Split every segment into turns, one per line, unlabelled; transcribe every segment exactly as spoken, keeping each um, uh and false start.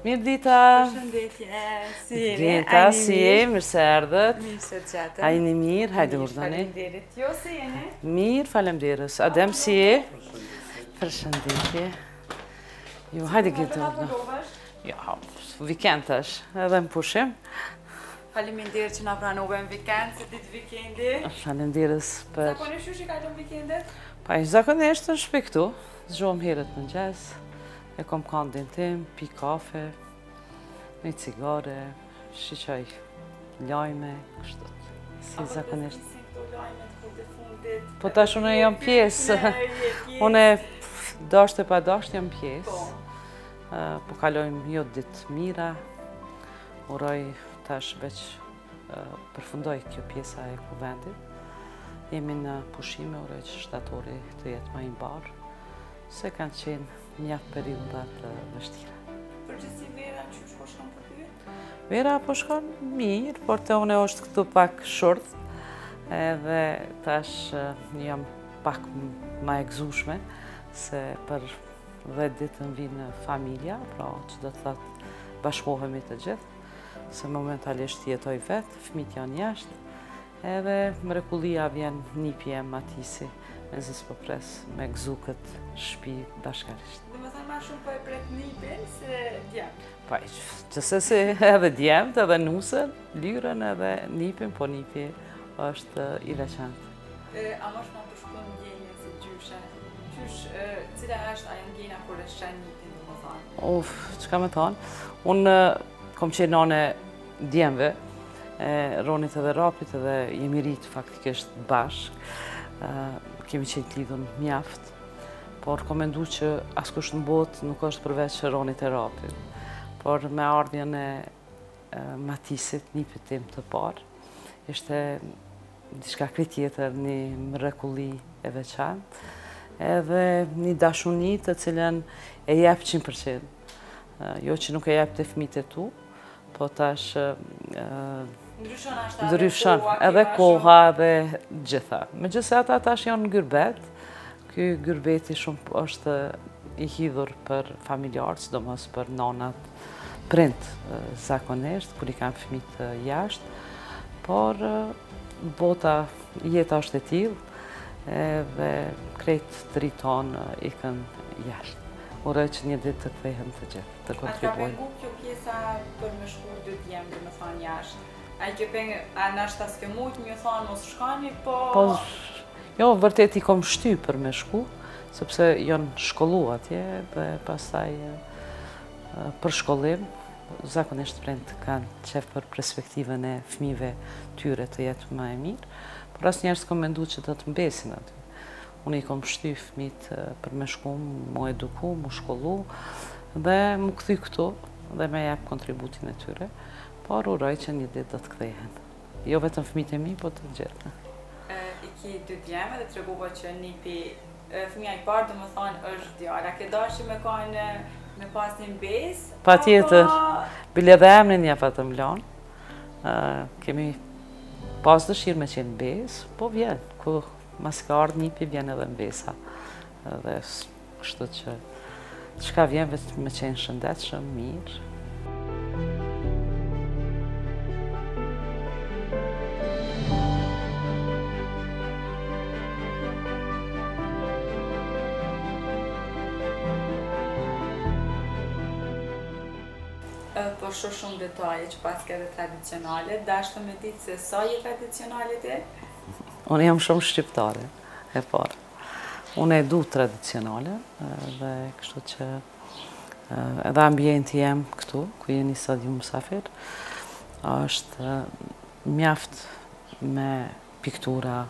Mirë dita!
Përshëndetje, si jeni?
Dita, si je, mirë se erdhët.
Mirë se të gjatëm.
Ajni mirë, hajde urdhani.
Faleminderit. Jo, si jeni?
Mirë, falemderës. Adem, si je? Përshëndetje. Jo, hajde gjithë urdhë. Ja, vikend është, edhe më pushim.
Faleminderit që na pranove në vikend, se ditë vikendi.
Falemderës për...
Zakonisht ju që kalon vikendet?
Pa i zakonisht në shpi këtu. Zgjohem herët në gjes. E kom kandin tim, pi kafe, një cigare, shiqaj lajme, kështu. Si zakonisht. Po tash unë jam pjesë. Unë dashte pa dasht jam pjesë. Po kalojmë jo ditë mira. Uroj tash veç përfundoj kjo pjesa e kuvendit. Jemi në pushime, uroj që shtatori të jetë më i mbarë. Se kanë qenë një periudat të vështira.
Përgjithsi Vera, që shko shkon për ty?
Vera po shkon mirë, por të une është këtu pak short. Edhe tash jam pak ma e gëzushme, se për dhjetë ditë në vinë familja, pra që do të thëtë bashkohemi të gjithë, se momentalisht jetoj vetë, fëmijët janë jashtë, edhe mrekullia vjen nipje Matisi, me zis po pres me gëzu këtë shpi bashkarisht.
Dhe më thënë ma shumë po e pret nipin se djemë?
Pa, qëse si edhe djemët, edhe nusën, lyren edhe nipin, po nipi është i veçantë.
A më shma përshkon ndjenje si gjyshe? Qysh, cila është ajo ndjenja kur e shen nipin, dhe më thënë?
Uf, që ka me thonë? Unë kom qenë nane djemëve, Ronit edhe Rapit edhe jemi rritë faktikisht bashkë. Kemi qenë të lidhën mjaft, por kom mendu që askush në botë nuk është përveç Ronit e Rapit. Por me ardhjen e Matisit, nipit tim të parë, ishte diçka krejt tjetër, një mrekulli e veçantë, edhe një dashuni të cilën e jep qind përqind. Jo që nuk e jep të fëmijët e tu, po tash ndryshon edhe koha edhe gjitha. Megjithëse ata tash janë në gyrbet, ky gyrbeti shumë është i hidhur për familjarë, sidomos për nanat prind zakonisht, kur i kanë fëmijët jashtë, por bota, jeta është e tillë, edhe krejt të rriton ikën jashtë. Uroj që një ditë të kthehen të gjithë, të kontribuojnë.
A ka pengu kjo pjesa për me shku dy djemë, dhe me thonë jashtë? A i kjo pengu, a nashta s'ke mujtë një thonë mos shkani, po...
Po, jo, vërtet i kom shty për me shku, sepse janë shkollu atje, dhe pastaj për shkollim, zakonisht prind kanë qef për perspektivën e fëmijëve tyre të jetë më e mirë, por asnjëherë s'kom mendu që do të mbesin aty. Unë i kom shty fëmijët për me shku, mu eduku, mu shkollu, dhe mu këthy këtu, dhe me jep kontributin e tyre, por uroj që një ditë do të kthehen. Jo vetëm fëmijët e mi, po të gjithë.
I ki dy djemë dhe të reguva që nipi fëmija i parë, dhe më thonë është djarë. A ke dashi me kajnë me pas një besë?
Pa tjetër, bile dhe emnin ja pa të mlanë. Kemi pas dëshirë me qenë besë, po vjen, ku mas ka ardhë nipi, vjen edhe në besa. Dhe kështu që çka vjen vetëm me qenë shëndetshëm, mirë.
Po shumë shumë detaje që pas ke dhe tradicionale, dashtë me ditë se sa je tradicionale ti?
Unë jam shumë shqiptare, e parë. Unë e du tradicionale, dhe kështu që edhe ambienti jem këtu, ku jeni sot ju mësafir, është mjaft me piktura,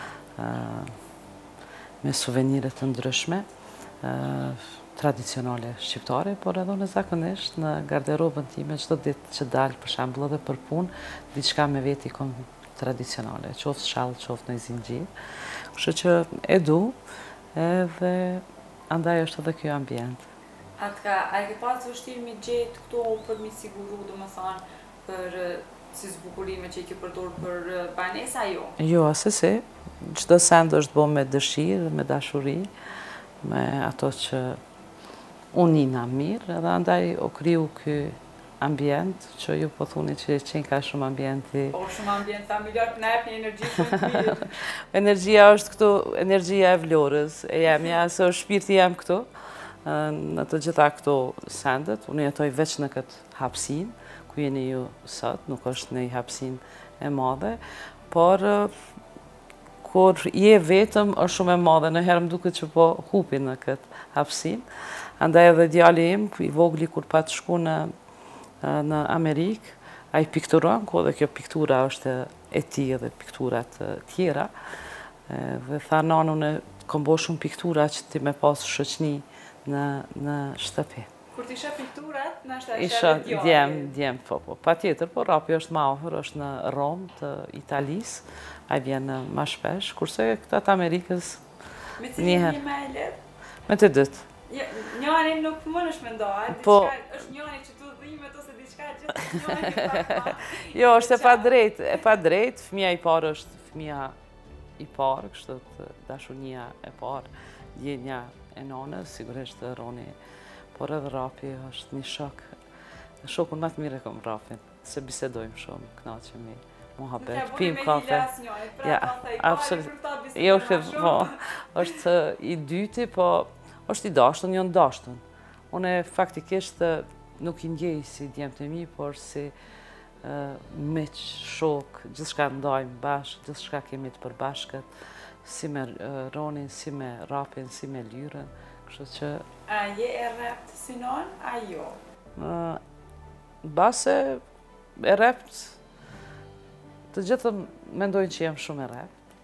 me suvenire të ndryshme, tradicionale shqiptare, por edhe unë zakonisht në garderobën time çdo ditë që dalë për shembull edhe për punë, diçka me veti kom tradicionale, qoftë shall, qoftë në zinxhir. Kështu që e du, edhe andaj është edhe kjo ambient.
Atka, a e ke pas vështirë mi gjetë këto për mi siguru, do më thanë, për si zbukurime që i ke përdorur për banesa, jo?
Jo, asesi. Çdo send është bo me dëshirë, me dashuri, me ato që unë njëna mirë, edhe andaj o kriju ky ambient, që ju po thuni që qenë ka shumë ambienti.
Po, shumë ambient familjar, në ep një energji shumë të mirë.
Energjia është këtu, energjia e Vlorës, e jemja, se është shpirti jem këtu, në të gjitha këto sendet. Unë jetoj veç në këtë hapsin, ku jeni ju sot, nuk është në i hapsin e madhe, por kur je vetëm është shumë e madhe, në herë më duket që po hupi në këtë hapsin. Andaj edhe djali im, i vogli kur pa të shku në, në Amerikë, a i pikturon, ku edhe kjo piktura është e ti edhe pikturat tjera, dhe tha nanu në kom bo shumë piktura që ti me pas shoqni në, në shtëpi.
Kur t'isha pikturat, në është e
Isha
djali?
djem, djem, po, po. Pa tjetër, po rapi është ma ofër, është në Rom të Italisë, a i vjen ma shpesh, kurse këta të Amerikës
Me cilin një me e lirë?
Me të dytë.
Njani nuk më nëshme ndohet,
Po,
është njani që tu dhimet ose diçka gjithë njani pa.
Jo, është e pa drejt, e pa drejt, fëmija i parë është fëmija i parë, kështu të dashunia e parë, djenja e nonës, sigurisht Roni, por edhe Rapi është një shok. Shokun më të mirë e kom Rapin, se bisedojmë shumë, kënaqemi, muhabet, pim kafe. Ja, absolut. Jo, po, është i dyti, po është i dashtën, jo në dashtën. Unë faktikisht nuk i ndjej si djemë të mi, por si miq, shok, gjithçka ndajmë bashkë, gjithçka kemi të përbashkët, si me Ronin, si me Rapin, si me Lyrën, kështu që...
A je e rept si non, a jo?
Base e rept, të gjithë mendojnë që jam shumë e rept.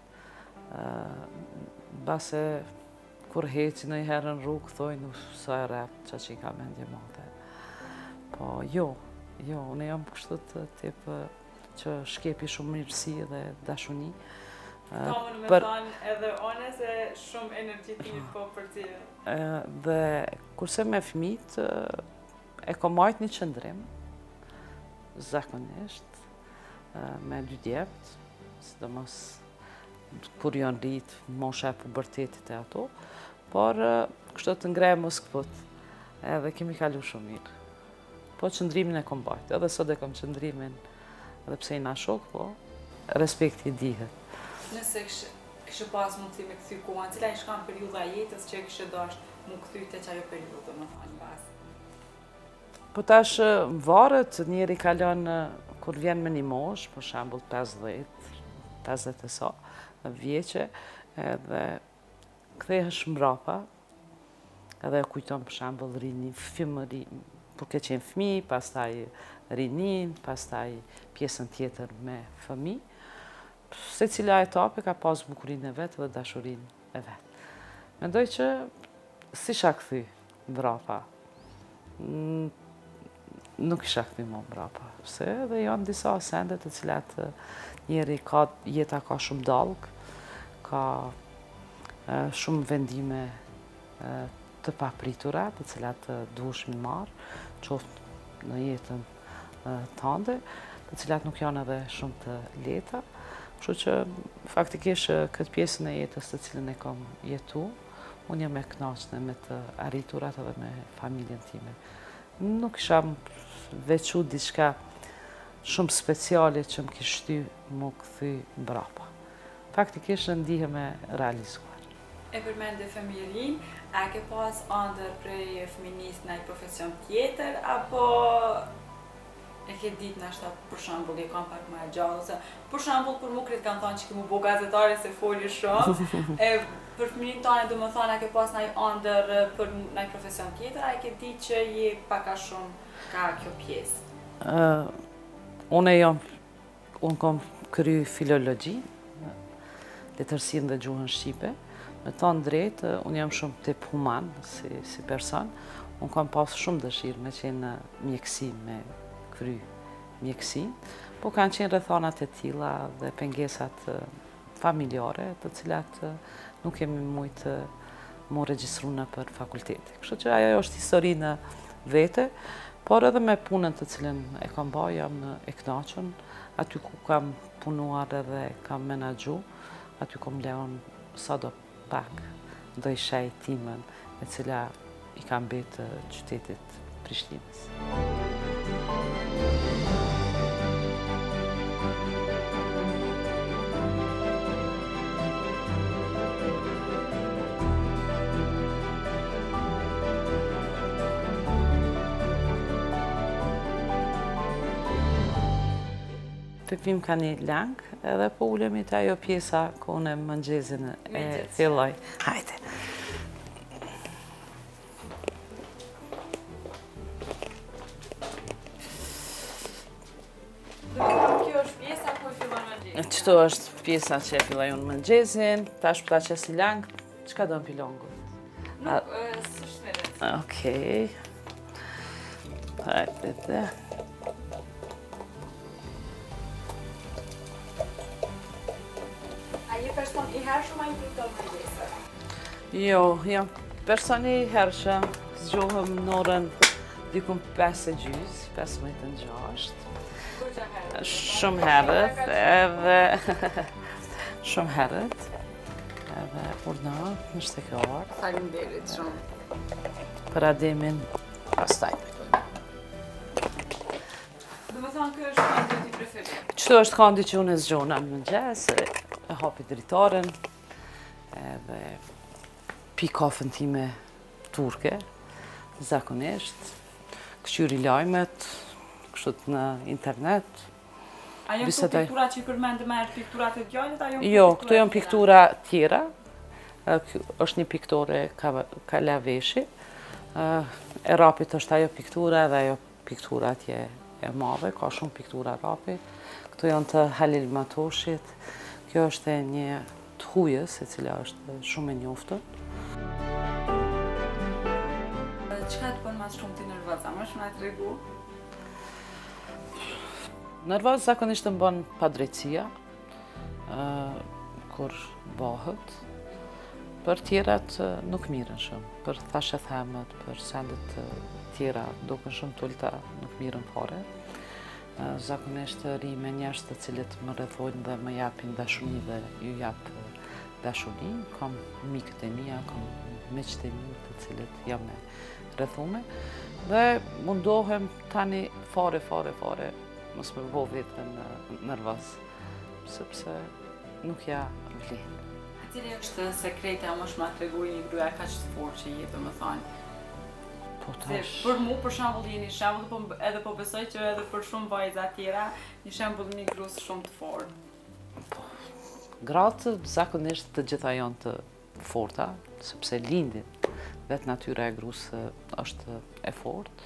Base kur heci në i herën rrugë, thojnë nuk sa e rept, që që i ka mendje mate. Po jo, jo, unë jam kështu të tipë që shkepi shumë mirësi dhe dashuni.
Kamën me thonë edhe one se shumë energjitin po për tjere.
Dhe kurse me fëmijët, e ko majt një qëndrim, zakonisht, me dy djept, sidomos kur janë rritë, mosha e pubertetit e ato, por kështu të ngrej mos këpët, edhe kemi kalu shumë mirë. Po qëndrimin e kom bajt, edhe sot e kom qëndrimin, edhe pse i na shok, po respekti dihet.
Nëse kështë pas mundësi me këthy kohën, cila i shkam periuda jetës që kështë dasht mu këthy të qajo periudë, më thonë pas?
Po tash varet, njeri kalon kur vjen me një mosh, për shambull pesëdhjetë, pesëdhjetë e sa, vjeqe, edhe kthehesh mbrapa, edhe kujton për shambull rini, fimëri, për ke qenë fëmi, pastaj rinin, pastaj pjesën tjetër me fëmi. Se cila etape ka pas bukurin e vetë dhe dashurin e vetë. Mendoj që si isha këthy mbrapa. Nuk isha këthy më mbrapa. Se dhe janë disa sendet të cilat njeri ka, jeta ka shumë dalg, ka shumë vendime të papritura, të cilat duhesh mi marë, qoftë në jetën tënde, të cilat nuk janë edhe shumë të leta. Kështu që faktikisht këtë pjesën e jetës të cilën e kam jetu, unë jam e kënaqshme me të arriturat edhe me familjen time. Nuk isha veçu diçka shumë speciale që më kishte shty më kthy mbrapa. Faktikisht ndihem e realizuar.
E përmende fëmijërin, a ke pas ëndër prej fëminist në një profesion tjetër, apo e ke ditë në ashta, për shambull, e kam pak më e gjallë, ose për shambull, për mu kretë kanë thonë që ke mu bo gazetare se foli shumë, e për fëminin tane du më thonë, a ke pas në një ëndër për në një profesion tjetër, a e ke ditë që je paka shumë ka kjo pjesë?
Unë e jam, unë kom kry filologji, letërsin dhe gjuhën Shqipe, me thonë drejtë, unë jam shumë tip human, si, si person, unë kam pas shumë dëshirë me qenë mjekësi, me kry mjekësi, po kanë qenë rrethanat e tilla dhe pengesat familjare, të cilat nuk kemi mujtë mu regjistru në për fakulteti. Kështu që ajo është histori në vete, por edhe me punën të cilën e kam ba, jam e kënaqur, aty ku kam punuar edhe kam menaxhu, aty kom leon sa do pak do i shaj timën e cila i ka mbetë qytetit Prishtinës. Pepim ka një lang, edhe po ulemi të ajo pjesa kone mëngjezin e filloj. Hajde.
Kjo është pjesa ku e fillon mëngjezin?
Qëto është pjesa që e filloj unë mëngjezin, tash përta që si lang, qka do në pilongu?
Nuk, së shmeret.
Okej. Hajde dhe.
A je person i hershëm a i priton mëngjesër?
Jo, jam person i hershëm, zgjohem në orën dikun pesë e gjys, pesëmbëdhjetë e gjashtë.
Kërgja herët?
Shumë herët, edhe shumë herët, edhe urna në shtekar.
Faleminderit shumë.
Për ademin, pastaj.
Dhe më thonë, kjo është këndi ti preferim?
Qëto është këndi që unë e zgjona në mëngjes, e hapi dritaren, edhe pi kafën time turke, zakonisht, këshyri lajmet, kështut në internet.
A janë këto piktura që i përmendë me erë pikturat e djallit, a janë
Jo, këto janë piktura tjera, është një piktore Kalaveshi, e rapit është ajo piktura dhe ajo piktura tje e madhe, ka shumë piktura rapi. Këto janë të Halil Matoshit, kjo është e një të hujës, e cila është shumë e njoftër.
Qëka të bënë mas shumë ti nërvaza? Më shumë e të regu?
Nërvaz zakonisht të më bënë padrejtësia, kur bëhet. Për tjerat nuk mirën shumë. Për thashet hemet, për sendet tjera, duken shumë tullta, nuk mirën fare. Zakonisht ri me njerëz të cilët më rrethojnë dhe më japin dashuri dhe ju jap dashuri. Kam mikët e mia, kam miqtë e mi të cilët jam me rrethume. Dhe mundohem tani fare, fare, fare, mos me bo vetën nervoz, sepse nuk ja vlen.
Cili është sekreti, a më shumë të regu një gruaja ka që të fortë që jetë, më thonë?
Po
Se
tash.
për mu, për shembull, jeni shembull, edhe po besoj që edhe për shumë vajza tjera, një shembull një grus shumë të fortë.
Gratë zakonisht të gjitha janë të forta, sepse lindin. Vetë natyra e grusë është e fortë.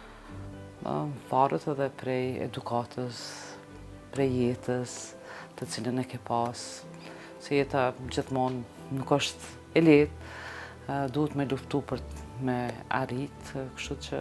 Varet edhe prej edukatës, prej jetës, të cilën e ke pas. Se jeta gjithmonë nuk është e lehtë, duhet me luftu për me arrit, kështu që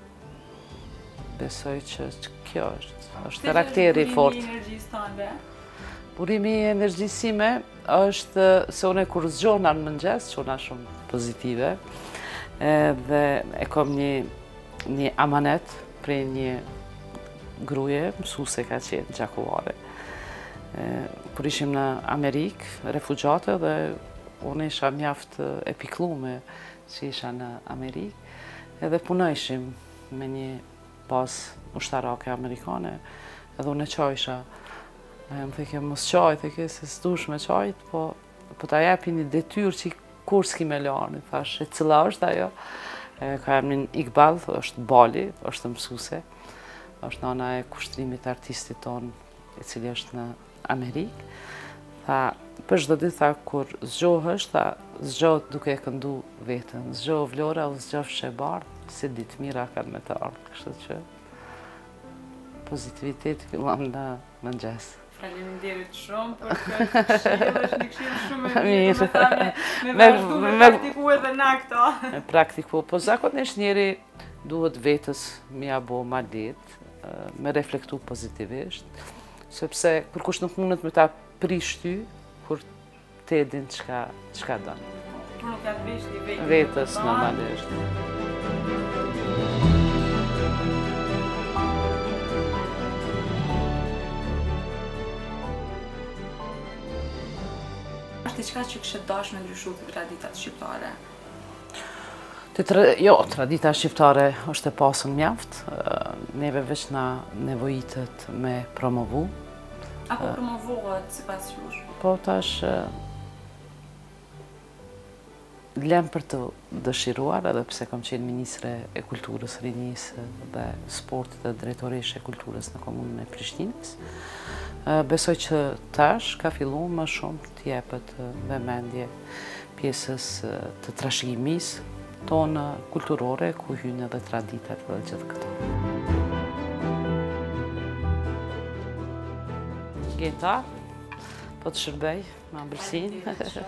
besoj që kjo është, është karakteri i fortë.
Burimi i energjisë tënde?
Burimi i energjisime është se unë kur zgjona në mëngjes, çona shumë pozitive, dhe e kam një një amanet prej një gruaje, mësuese ka qenë gjakuare. Kur ishim në Amerikë, refugjate, dhe unë isha mjaft e piklume që isha në Amerikë, edhe punojshim me një bazë ushtarake amerikane, edhe unë e qajsha. Më theke, mos qaj, theke, se s'dush me qajt, po, po ta jepi një detyrë që kur s'ki me lani, thash, e cila është ajo. Ka emrin Iqbal, është Bali, është mësuse, është nana e kushtrimit artistit tonë, i cili është në Amerikë. Tha, për çdo ditë, tha, kur zgjohesh, tha, zgjohet duke e këndu vetën. Zgjoh vlora, u zgjoh shebar, si ditë mira kanë me të ardhur, kështu që pozitiviteti fillon në mëngjes.
Faleminderit shumë për këtë këshill, është një këshill shumë e mirë, me
Me-
vazhdu me
me-
praktiku edhe na këto.
Me praktiku, po zakonisht njeri duhet vetës me ja bo ma letë, me reflektu pozitivisht, sepse kërkush nuk mundet me ta prish ty, kur te din çka çka don.
Kur nuk ka të prish një vetën.
Vetës normalisht.
Është diçka që kështë dash me ndryshu të traditat shqiptare?
Jo, tradita shqiptare është e pasur mjaft, neve veç na nevojitet me promovu.
Apo promovohet sipas jush?
Po tash lem për të dëshiruar, edhe pse kam qenë Ministre e Kulturës, Rinisë dhe Sportit dhe Drejtoreshe e Kulturës në Komunën e Prishtinës. Besoj që tash ka fillu më shumë të jepet vëmendje pjesës të trashëgimisë tonë kulturore, ku hynë edhe traditat dhe gjithë këto. Geta, po të shërbej, me ambërsin.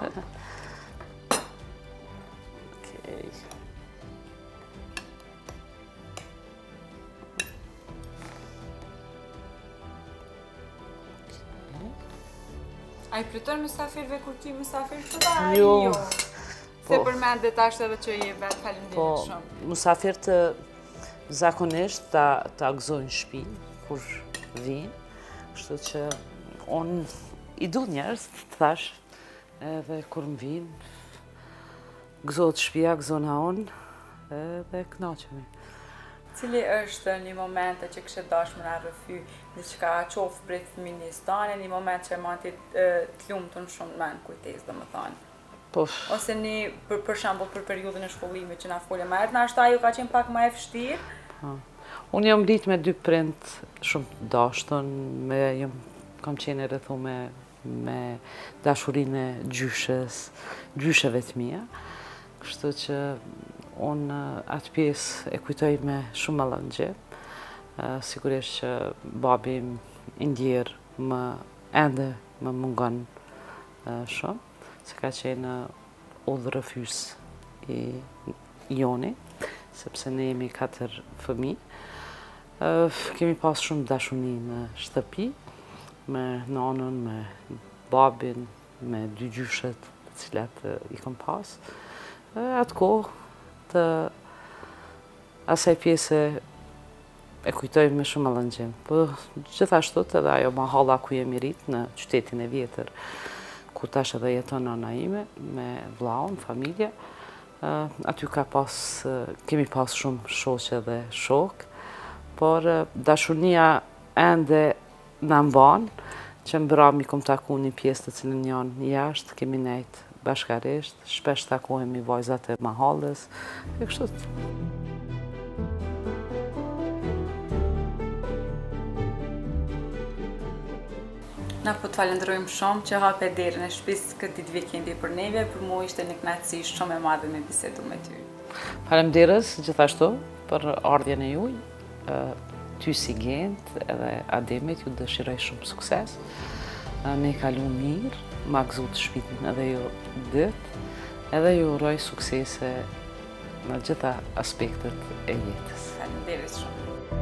A i pritën mysafirve kur ti mysafir të da?
Jo.
Se përmendet ashtë edhe që je vetë, faleminderit shumë.
Po, mysafirët zakonisht ta gëzojnë shtëpinë kur vinë, kështu që unë i du njerëz, të thash, edhe kur më vinë, gëzohet shtëpia, gëzona unë, edhe kënaqemi.
Cili është një moment që kështë dashë më në rëfy, një që ka qofë për fëmijës tane, një moment që e manti të lumë të në shumë men kujtes dhe më thanë. Ose një, për shambull, për periudën e shkollimit që na folje ma ertë, na është ajo ka qenë pak ma e fështirë?
Unë jam rrit me dy prind shumë të dashtën, kam qenë e rrethu me dashurinë e gjyshes, gjysheve të mia, kështu që unë atë pjesë e kujtoj me shumë mallëngje. Sigurisht që babi i ndjerë më ende më mungon shumë, se ka qenë udhërëfys i joni, sepse ne jemi katër fëmijë. Kemi pas shumë dashuni në shtëpi, me nonën, me babin, me dy gjyshet të cilat i kam pas. Atë kohë të asaj pjese e kujtoj me shumë mallëngjim. Po gjithashtu edhe ajo mahalla ku jemi rrit në qytetin e vjetër, ku tash edhe jeton nana ime me vllaun, familje. Aty ka pas, kemi pas shumë shoqe dhe shok, por dashunia ende na mban, që mbrëmje kom taku një pjesë të cilën janë jashtë, kemi nejt bashkarisht, shpesh takohemi vajzat e mahallës, e kështu.
Na po të falenderojmë shumë që hape derën e shtëpisë këtë ditë vikendi për neve, për mu ishte një kënaqësi shumë e madhe me bisedu me ty.
Faleminderit gjithashtu për ardhjen e juaj, ty si Gent edhe Ademit ju dëshiroj shumë sukses. Ne kalu mirë, ma gëzut shpitën edhe ju dytë, edhe ju uroj suksese në gjitha aspektet e jetës.
Faleminderit shumë.